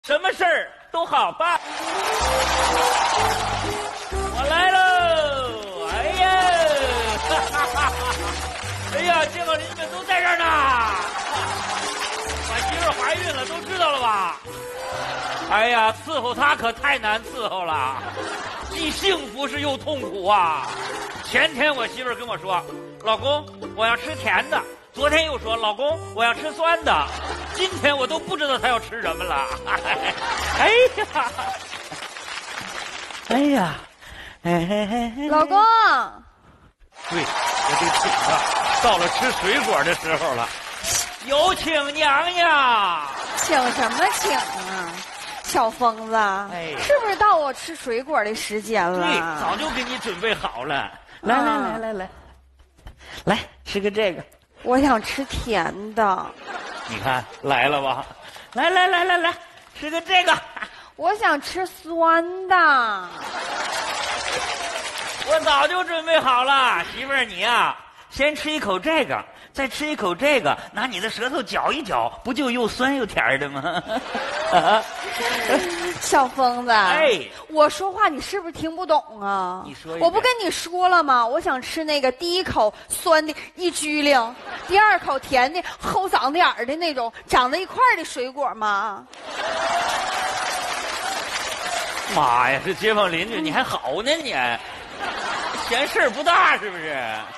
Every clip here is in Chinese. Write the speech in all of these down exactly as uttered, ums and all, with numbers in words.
什么事儿都好办。我来喽！哎呀，哈哈哈！哎呀，街坊邻居们都在这儿呢。我媳妇怀孕了，都知道了吧？哎呀，伺候她可太难伺候了，既幸福是又痛苦啊。前天我媳妇跟我说：“老公，我要吃甜的。”昨天又说：“老公，我要吃酸的。”今天我都不知道她要吃什么了。哎呀，哎呀，哎嘿嘿嘿， 老公。 对，我得请她，到了吃水果的时候了。有请娘娘。 请什么请啊？小疯子， 哎， 是不是到我吃水果的时间了？ 对，早就给你准备好了。来来来来来，来吃个这个。 我想吃甜的。 你看来了吧？来来来来来，吃个这个。 我想吃酸的。 我早就准备好了，媳妇儿你呀，先吃一口这个，再吃一口这个，拿你的舌头搅一搅，不就又酸又甜的吗？ 小疯子， 哎， 我说话你是不是听不懂啊？ 你说一遍， 我不跟你说了吗？我想吃那个第一口酸的一拘灵，第二口甜的齁嗓子眼儿的那种长在一块儿的水果吗？ 妈呀，这街坊邻居你还好呢你，嫌事儿不大是不是？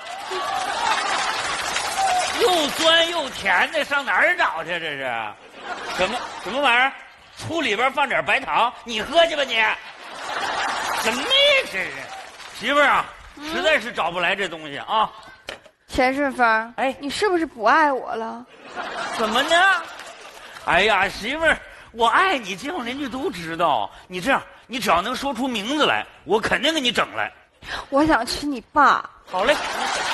又酸又甜的，上哪儿找去？这是什么什么玩意儿？醋里边放点白糖，你喝去吧你。什么呀这是？媳妇儿啊，嗯、实在是找不来这东西啊。 钱顺风，哎，你是不是不爱我了？ 怎么呢？哎呀，媳妇儿，我爱你，街坊邻居都知道。你这样，你只要能说出名字来，我肯定给你整来。 我想吃你爸。 好嘞。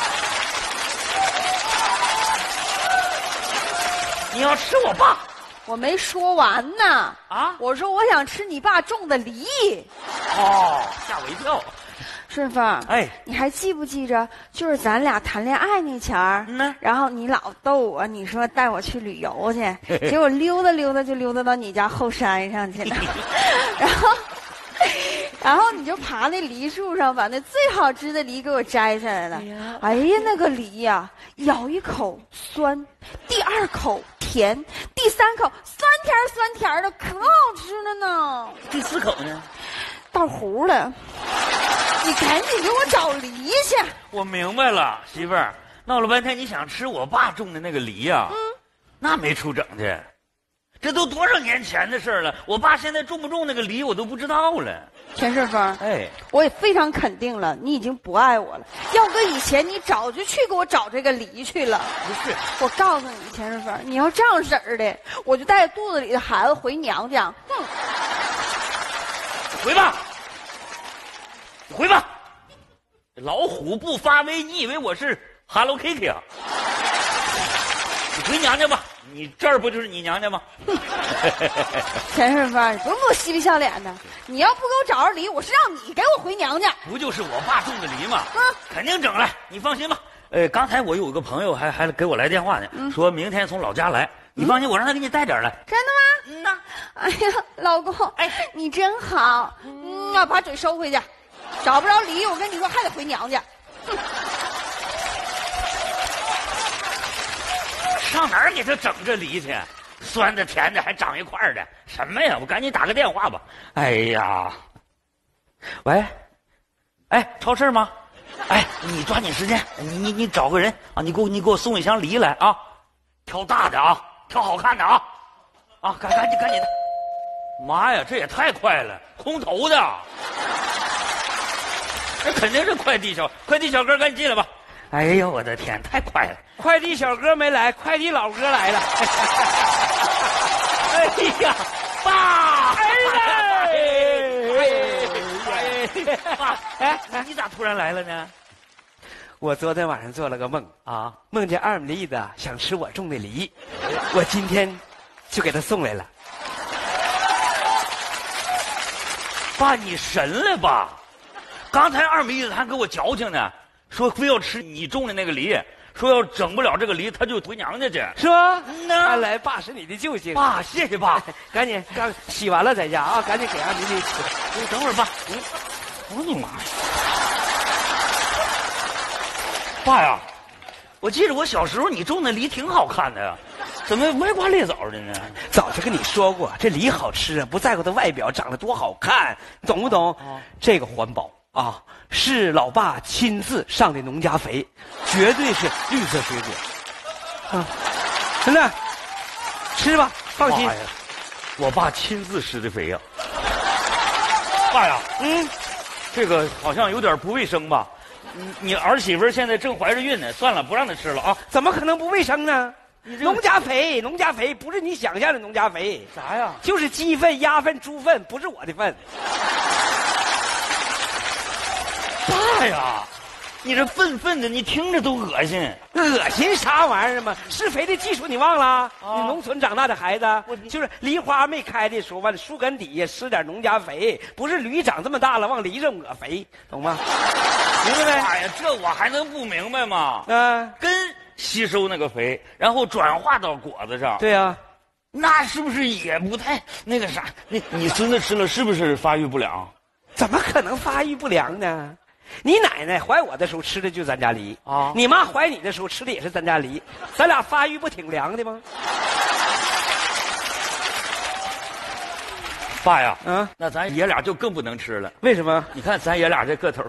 你要吃我爸？ 我没说完呢。 啊！ 我说我想吃你爸种的梨。 哦，吓我一跳。 顺风， 哎， 你还记不记着，就是咱俩谈恋爱那前儿， 嗯， 然后你老逗我，你说带我去旅游去，结果溜达溜达就溜达到你家后山上去了，然后，然后你就爬那梨树上，把那最好吃的梨给我摘下来了。哎呀，那个梨呀、啊，咬一口酸，第二口甜，第三口酸甜酸甜的，可好吃了呢。 第四口呢？ 到糊了。你赶紧给我找梨去！ 我明白了，媳妇儿，闹了半天你想吃我爸种的那个梨呀、啊？嗯，那没处整去，这都多少年前的事了。我爸现在种不种那个梨，我都不知道了。 钱顺风， 哎， 我也非常肯定了，你已经不爱我了。要搁以前，你早就去给我找这个梨去了。 不是， 我告诉你，钱顺风，你要这样式儿的，我就带着肚子里的孩子回娘家。哼， 回吧。回吧，老虎不发威，你以为我是 Hello Kitty 啊？你回娘家吧，你这儿不就是你娘家吗？ 钱顺风，你不用给我嬉皮笑脸的。你要不给我找着梨，我是让你给我回娘家。 不就是我爸种的梨吗？ 嗯， 肯定整来，你放心吧。呃，刚才我有个朋友还还给我来电话呢，嗯、说明天从老家来。你放心，我让他给你带点来。 真的吗？ 嗯呐。 哎呀，老公，哎，你真好。嗯，要把嘴收回去。找不着梨，我跟你说还得回娘家。 上哪儿给他整这梨去？酸的甜的还长一块儿的，什么呀？我赶紧打个电话吧。哎呀，喂，哎，超市吗？哎，你抓紧时间，你你你找个人啊，你给我你给我送一箱梨来啊，挑大的啊，挑好看的啊，啊，赶赶紧赶紧的。妈呀，这也太快了，空投的。这肯定是快递小快递小哥，赶紧进来吧！哎呦，我的天，太快了！ 快递小哥没来，快递老哥来了。 哎呀，爸！ 哎呀！ 爸，哎，你咋突然来了呢？ 我昨天晚上做了个梦啊， 梦见二米子想吃我种的梨，我今天就给他送来了。 爸，你神了吧？刚才二米子还给我矫情呢，说非要吃你种的那个梨， 说要整不了这个梨，他就回娘家去， 是吧？ 嗯呐看来爸是你的救星。 爸，谢谢爸。 赶紧刚洗完了在家啊，赶紧给俺妮妮吃。 你等会儿爸，嗯，我的妈呀！爸呀，我记得我小时候你种的梨挺好看的呀，怎么歪瓜裂枣的呢？ 早就跟你说过，这梨好吃啊，不在乎它外表长得多好看，懂不懂？ 哦、 这个环保啊，是老爸亲自上的农家肥，绝对是绿色水果。啊，真的，吃吧，放心。 呀，我爸亲自施的肥呀。爸呀， 嗯， 这个好像有点不卫生吧？你你儿媳妇现在正怀着孕呢，算了，不让她吃了啊。 怎么可能不卫生呢？ 这个、 农家肥，农家肥不是你想象的农家肥。 啥呀？ 就是鸡粪、鸭粪、猪粪，不是我的粪。 爸呀，你这粪粪的，你听着都恶心。 恶心啥玩意儿嘛？施肥的技术你忘了？啊、你农村长大的孩子，就是梨花没开的时候，往树根底下施点农家肥，不是驴长这么大了往梨上抹肥，懂吗？明白没？ 哎呀，这我还能不明白吗？ 嗯、呃， 根吸收那个肥，然后转化到果子上。 对呀、啊， 那是不是也不太那个啥？那你孙子吃了是不是发育不良？ 怎么可能发育不良呢？你奶奶怀我的时候吃的就咱家梨啊， 你妈怀你的时候吃的也是咱家梨，咱俩发育不挺良的吗？ 爸呀， 嗯， 那咱爷俩就更不能吃了。 为什么？ 你看咱爷俩这个头，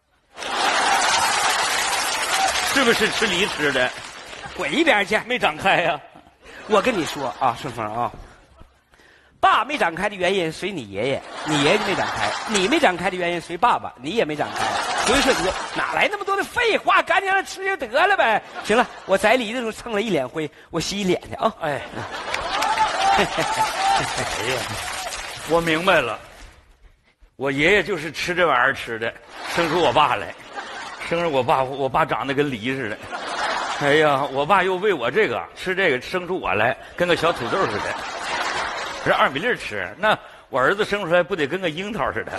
是不是吃梨吃的？ 滚一边去！ 没长开呀！ 我跟你说啊，顺风啊，爸没长开的原因随你爷爷，你爷爷没长开；你没长开的原因随爸爸，你也没长开。所以说你说哪来那么多的废话？赶紧让他吃就得了呗。行了，我摘梨的时候蹭了一脸灰，我洗洗脸去啊。 哎，哎呀，我明白了，我爷爷就是吃这玩意儿吃的，生出我爸来，生着我爸，我爸长得跟梨似的。哎呀，我爸又喂我这个吃这个，生出我来跟个小土豆似的。这二米粒吃，那我儿子生出来不得跟个樱桃似的？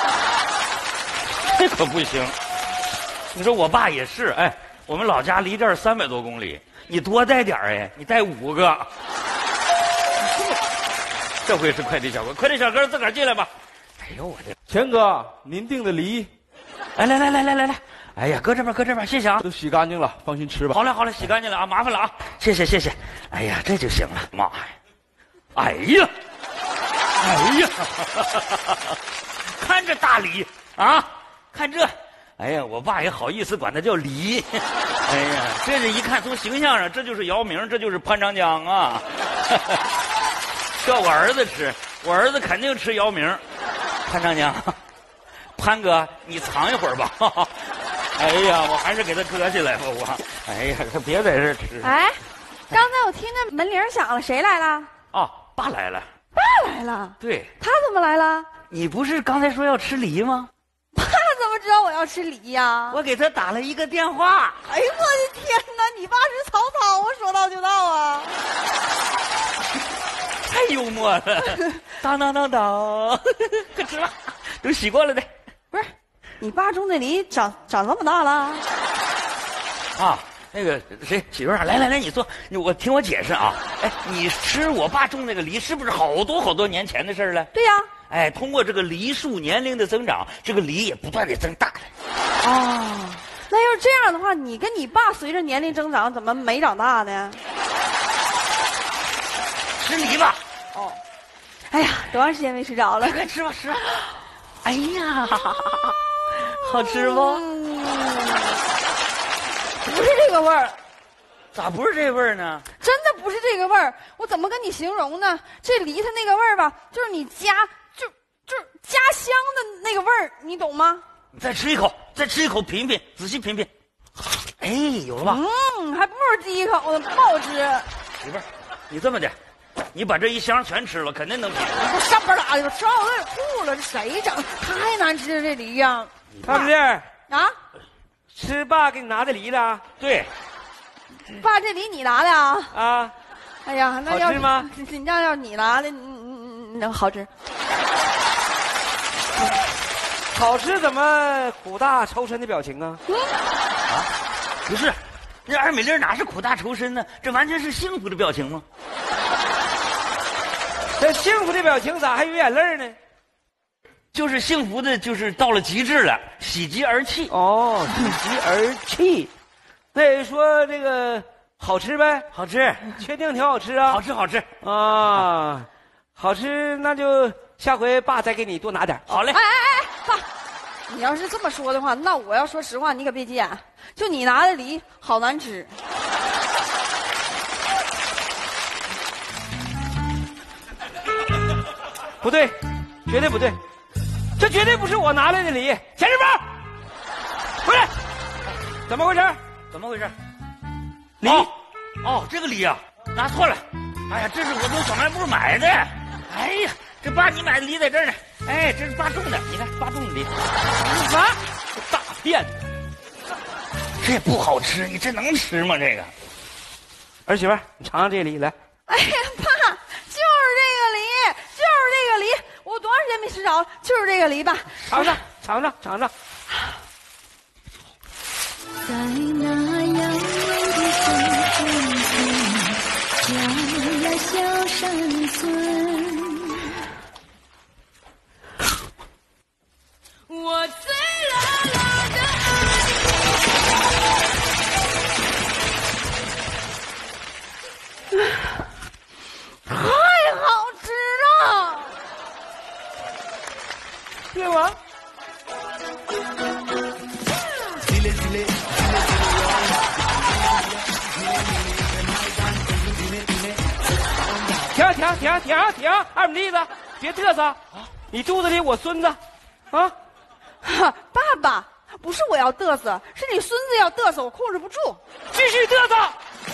这可不行。你说我爸也是，哎，我们老家离这儿三百多公里，你多带点哎，你带五个。这回是快递小哥，快递小哥自个儿进来吧。哎呦我的钱哥，您订的梨， 来来来来来来来，哎呀，搁这边搁这边，谢谢啊。 都洗干净了，放心吃吧。 好嘞好嘞，洗干净了啊，麻烦了啊，谢谢谢谢。哎呀，这就行了，妈呀！哎呀，哎呀，看这大梨啊，看这，哎呀，我爸也好意思管它叫梨。哎呀，这是一看从形象上，这就是姚明，这就是潘长江啊。这我儿子吃，我儿子肯定吃姚明，潘长江。潘哥，你藏一会儿吧。哎呀，我还是给他搁起来吧，我。哎呀，可别在这吃。 哎，刚才我听见门铃响了，谁来了？ 哦，爸来了。 爸来了。 对。 他怎么来了？ 你不是刚才说要吃梨吗？ 爸怎么知道我要吃梨呀？ 我给他打了一个电话。 哎呦我的天哪！你爸是曹操啊，说到就到啊！ 太幽默了。当当当当，快吃吧，都洗过了的。 不是，你爸种的梨长长这么大了？ 啊，那个谁，媳妇儿，来来来，你坐，我听我解释啊。哎，你吃我爸种那个梨，是不是好多好多年前的事了？ 对呀、啊。 哎，通过这个梨树年龄的增长，这个梨也不断的增大了。 哦，那要是这样的话，你跟你爸随着年龄增长，怎么没长大呢？ 吃梨吧。 哦。哎呀，多长时间没吃着了？ 快吃吧，吃吧。哎呀，好吃不？ 嗯、不是这个味儿。 咋不是这味儿呢？ 真的不是这个味儿，我怎么跟你形容呢？这梨它那个味儿吧，就是你家就就是家乡的那个味儿，你懂吗？ 你再吃一口，再吃一口，品品，仔细品品。哎，有了吧？ 嗯，还不如第一口呢，不好吃。 媳妇儿，你这么的，你把这一箱全吃了，肯定能品。 我上班打的，吃完我有点吐了，这谁整？太难吃了，这梨呀！ 胖子儿啊， 吃爸给你拿的梨了。 对。 爸，这梨你拿的啊？ 啊， 哎呀，那要好吃吗？ 你要要你拿的，嗯嗯，好吃。 好吃怎么苦大仇深的表情啊？ 嗯、 啊，不是， 那二美丽哪是苦大仇深呢？这完全是幸福的表情吗？ 这幸福的表情咋还有眼泪呢？ 就是幸福的，就是到了极致了，喜极而泣。 哦，喜极而泣。那说这个好吃呗？ 好吃， 确定挺好吃啊？ 好吃，好吃啊，好吃，那就下回爸再给你多拿点。 好嘞。 哎哎哎，爸，你要是这么说的话，那我要说实话，你可别急眼。就你拿的梨好难吃。 不对，绝对不对，这绝对不是我拿来的梨。钱师傅，回来，怎么回事？ 怎么回事？ 梨哦，哦，这个梨啊，拿错了。哎呀，这是我从小卖部买的。哎呀，这爸你买的梨在这儿呢。哎，这是爸种的，你看爸种的梨。 啥？大骗子！ 这也不好吃，你这能吃吗？这个。 儿媳妇，你尝尝这梨来。 哎呀，爸，就是这个梨，就是这个梨，我多长时间没吃着了？就是这个梨吧， 尝尝，尝尝，尝尝。 在那遥远的山村，叫呀小山村。我醉了我的太好吃了！ 对吗？停停停停停！二米粒子，别嘚瑟啊！你肚子里我孙子，啊！ 哈，爸爸，不是我要嘚瑟，是你孙子要嘚瑟，我控制不住。 继续嘚瑟！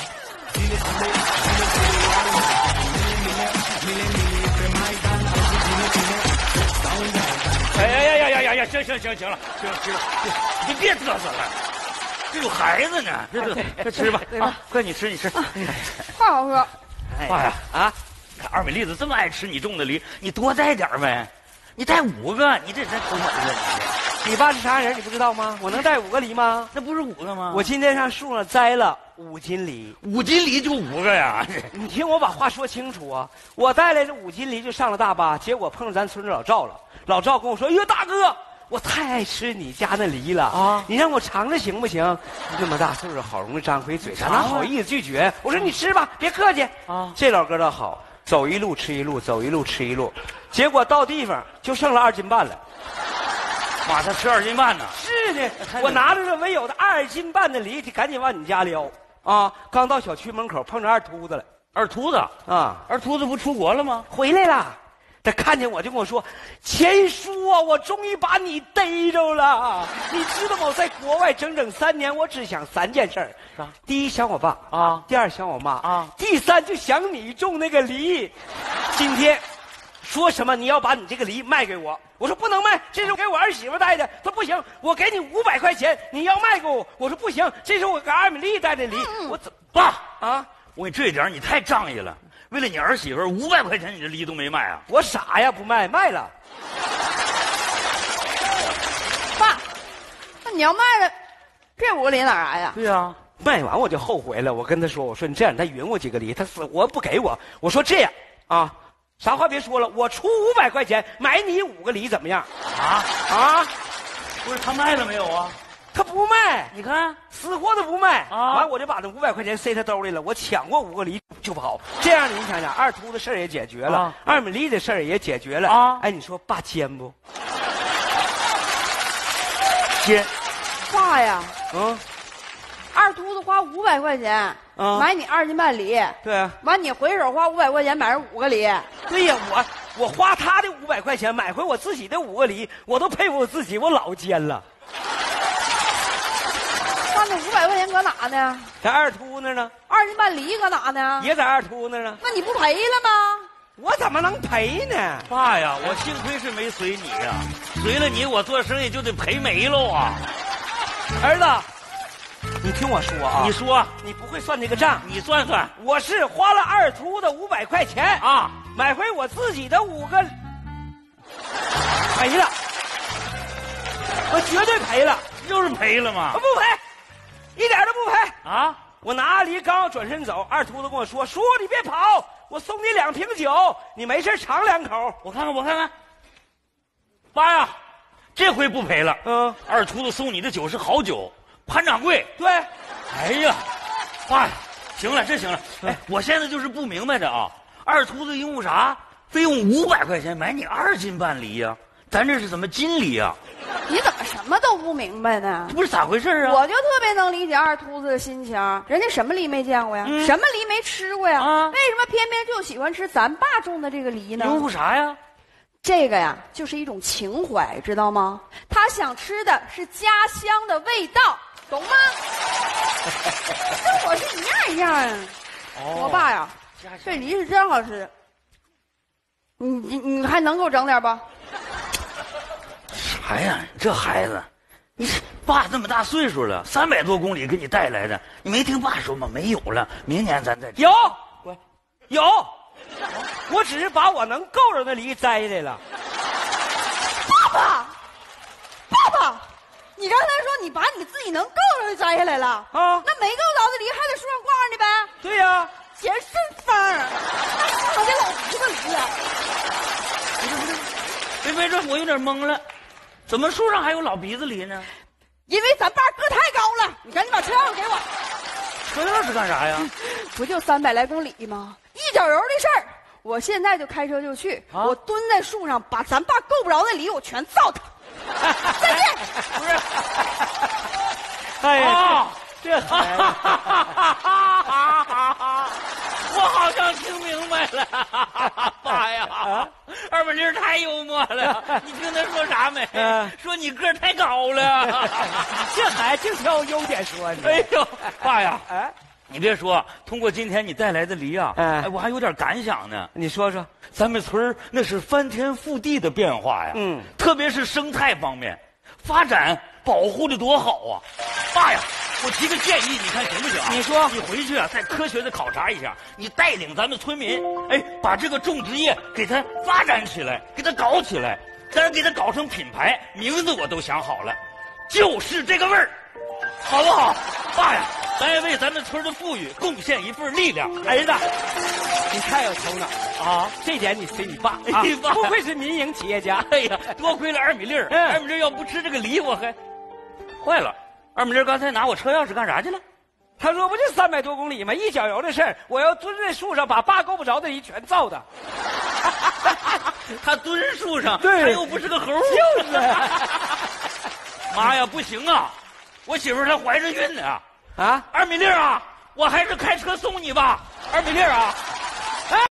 哎呀呀呀呀呀呀！行行行行了，行行了，你别嘚瑟了，这有孩子呢，这这这吃吧啊！快你吃你吃， 太好喝。 爸呀啊！看二美栗子这么爱吃你种的梨，你多带点呗。你带五个，你这真偷小子！ 你爸是啥人？你不知道吗？我能带五个梨吗？ 那不是五个吗？ 我今天上树上摘了五斤梨， 五斤梨就五个呀！ 你听我把话说清楚啊！我带来这五斤梨就上了大巴，结果碰上咱村子老赵了。老赵跟我说：“哎呦，大哥，我太爱吃你家那梨了啊！你让我尝尝行不行？你这么大岁数，好容易张回嘴，咱哪好意思拒绝？我说你吃吧，别客气啊。这老哥倒好，走一路吃一路，走一路吃一路，结果到地方就剩了二斤半了。 妈，他吃二斤半呢？ 是的，我拿着这唯有的二斤半的梨，就赶紧往你家撩啊！刚到小区门口，碰着二秃子了。 二秃子啊， 二秃子不出国了吗？ 回来了。他看见我就跟我说：“钱叔啊，我终于把你逮着了！你知道吗？我在国外整整三年，我只想三件事儿： 啥？ 第一想我爸啊， 第二想我妈啊， 第三就想你种那个梨。今天说什么你要把你这个梨卖给我？我说不能卖，这是给我儿媳妇带的。他说不行，我给你五百块钱，你要卖给我。我说不行，这是我给二米粒带的梨。我怎爸啊？ 我跟你这一点你太仗义了。”为了你儿媳妇五百块钱，你这梨都没卖啊？ 我傻呀，不卖，卖了。 爸，那你要卖了，这五个梨哪来呀？ 对呀， 卖完我就后悔了。我跟他说：“我说你这样，他匀我几个梨，他死活不给我。我说这样啊，啥话别说了，我出五百块钱买你五个梨，怎么样？” 啊啊！ 不是他卖了没有啊？ 他不卖， 你看死活都不卖啊！ 完我就把那五百块钱塞他兜里了。我抢过五个梨就跑，这样你想想，二秃的事儿也解决了，啊、二米粒的事儿也解决了啊！哎，你说爸奸不？ 奸， 爸呀， 嗯， 二秃子花五百块钱、啊、买你二斤半梨， 对啊， 完你回手花五百块钱买人五个梨， 对呀，我我花他的五百块钱买回我自己的五个梨，我都佩服我自己，我老奸了。 那那五百块钱搁哪呢？ 在二秃那呢。 二斤半梨搁哪呢？ 也在二秃那呢。 那你不赔了吗？ 我怎么能赔呢？ 爸呀，我幸亏是没随你呀、啊，随了你我做生意就得赔没喽啊！ 儿子，你听我说啊， 你说你不会算这个账， 你算算， 我是花了二秃的五百块钱啊， 买回我自己的五个，赔了，我绝对赔了， 就是赔了吗？ 我不赔。 一点都不赔啊！ 我拿梨刚要转身走，二秃子跟我说：“叔，你别跑，我送你两瓶酒，你没事尝两口。” 我看看，我看看。爸呀，这回不赔了。 嗯， 二秃子送你的酒是好酒，潘掌柜。 对。 哎呀，爸呀，行了，这行了。哎，我现在就是不明白的啊，二秃子用啥非用五百块钱买你二斤半梨呀？咱这是怎么斤梨呀？ 你怎么什么都不明白呢？ 这不是咋回事啊？ 我就特别能理解二秃子的心情，人家什么梨没见过呀？ 嗯、 什么梨没吃过呀？ 啊、 为什么偏偏就喜欢吃咱爸种的这个梨呢？ 拥护啥呀？ 这个呀，就是一种情怀，知道吗？他想吃的是家乡的味道，懂吗？跟我是一样一样啊。哦、我爸呀，这梨是真好吃。你你你还能给我整点不？ 啥呀？这孩子，你爸这么大岁数了，三百多公里给你带来的，你没听爸说吗？没有了，明年咱再有，有，我只是把我能够着的梨摘下来了。 爸爸，爸爸，你刚才说你把你自己能够着的摘下来了啊？那没够着的梨还在树上挂着呢呗？ 对呀、啊， 嫌顺风儿，那树上得老鼻子梨呀。 不是不是，别别这我有点懵了。怎么树上还有老鼻子梨呢？ 因为咱爸个太高了，你赶紧把车钥匙给我。 车钥匙干啥呀？ 不就三百来公里吗？一脚油的事儿，我现在就开车就去。啊、我蹲在树上，把咱爸够不着的梨我全糟蹋。再见。 不是。 哎呀， 啊、 这孩子， 我好像听明白了，爸呀。啊二本梨太幽默了，你听他说啥没？嗯、说你个儿太高了。 这孩子就挑优点说你。 哎呦，爸呀，哎，你别说，通过今天你带来的梨啊，哎，我还有点感想呢。 你说说， 咱们村那是翻天覆地的变化呀，嗯，特别是生态方面，发展保护的多好啊，爸呀。我提个建议，你看行不行啊？ 你说， 你回去啊，再科学的考察一下，你带领咱们村民，哎，把这个种植业给它发展起来，给它搞起来，咱给它搞成品牌，名字我都想好了，就是这个味儿，好不好？爸呀，咱也为咱们村的富裕贡献一份力量。儿子， 你太有头脑了啊！这点你随你爸啊， 你爸不愧是民营企业家。 哎呀，多亏了二米粒儿，嗯、二米粒儿要不吃这个梨，我还坏了。二米粒刚才拿我车钥匙干啥去了？ 他说不就三百多公里吗？一脚油的事儿，我要蹲在树上把爸够不着的梨全造的。 他蹲树上， 对， 他又不是个猴。 就是。 妈呀，不行啊！我媳妇她怀着孕呢。 啊， 二米粒啊，我还是开车送你吧。二米粒啊。